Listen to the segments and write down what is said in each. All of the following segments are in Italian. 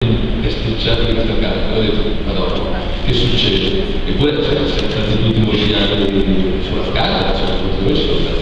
pesticciato di questa carta, ho detto, madonna, che succede? Eppure siamo stati tutti molti anni sulla carta, noi siamo stati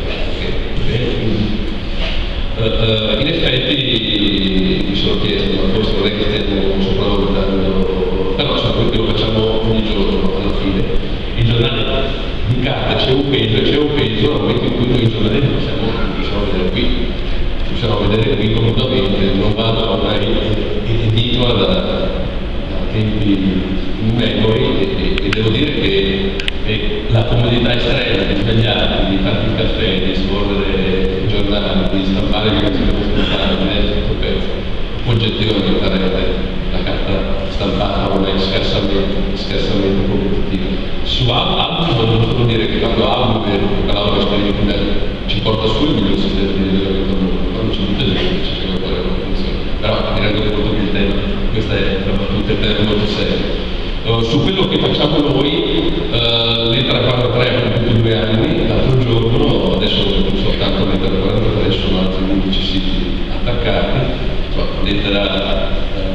in effetti mi sono chiesto, ma forse non è che stiamo sopravvalutando, però lo facciamo ogni giorno alla fine. Il giornale di carta c'è un peso, nel momento in cui noi i giornali li possiamo vedere qui comodamente, non vado a una edicola da tempi immemori e devo dire che la comodità estrema di svegliarti, di farti il caffè, di scorrere il giornale, di stampare il di leggere questo pezzo, oggettivamente la carta stampata non è scarsamente competitiva. Su album voglio solo dire che quando album parlavo dell'esperienza ci porta su il miglior sistema di miglioramento del mondo, quando c'è tutta gente ci spiega ancora come funziona. Però mi rendo conto che il tema, questa è un tema molto serio. Su quello che facciamo noi, Lettera 43 ha compiuto 2 anni, l'altro giorno, adesso non soltanto Lettera 43, sono altri 11 siti attaccati, Lettera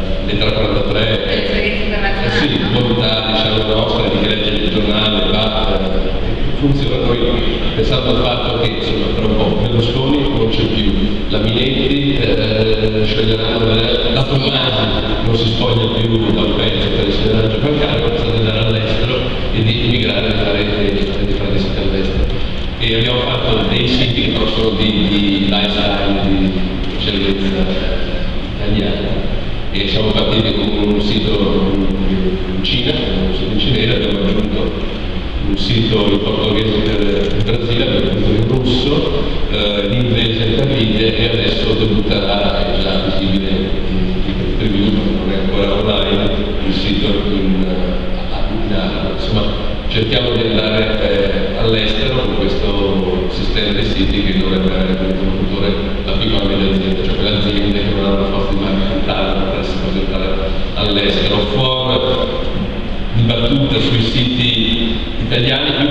43 sì, novità diciamo nostra di chi legge il giornale, funziona. Noi pensando al fatto che insomma tra un po' Berlusconi non c'è più, la Minetti sceglieranno la Tomasi non si spoglia più da un pezzo per il segretario bancario, pensate di andare all'estero e di immigrare e di fare dei siti all'estero. E abbiamo fatto dei siti che però sono di lifestyle, di eccellenza italiana. E siamo partiti con un sito in Cina, un sito in cinese, abbiamo aggiunto un sito in portoghese per il Brasile, abbiamo aggiunto in russo, l'inglese per l'India e adesso debutterà, è già visibile in preview, non è ancora online, il sito in insomma cerchiamo di andare all'estero con questo sistema dei siti che dovrebbe avere come interlocutore la piccola e media azienda, cioè quelle aziende che non hanno una forza di marketing tale per potersi presentare all'estero. For dibattuta sui siti italiani, io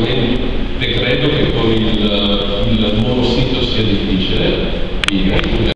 personalmente credo che con il nuovo sito sia difficile.